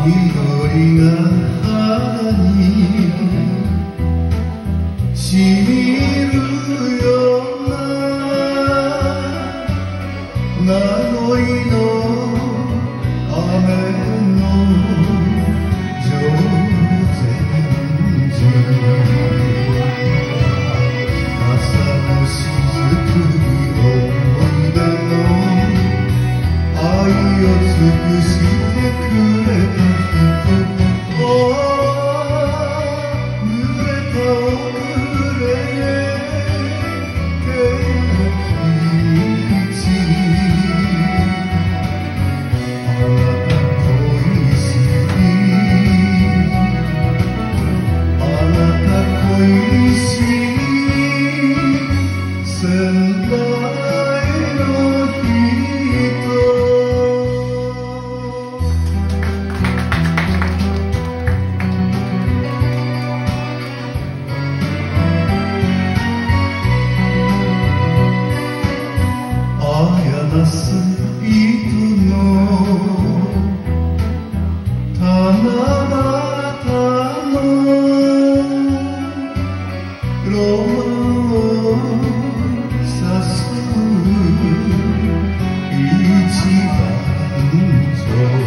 緑が肌に染みるような名残の雨の常禅寺朝の雫に思い出の愛を尽くしてくれた人濡れた遅れて日あなた恋しいあなた恋しい仙台の人なす糸の七夕のロマンを誘う一番上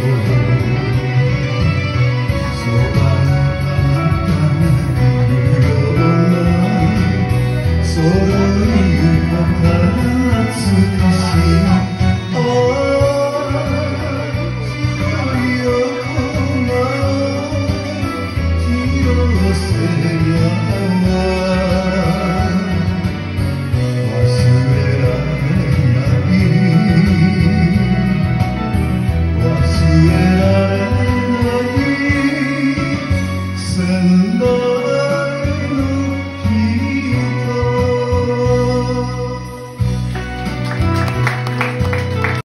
そばにあなたがいるようなその言い方懐かしい仙台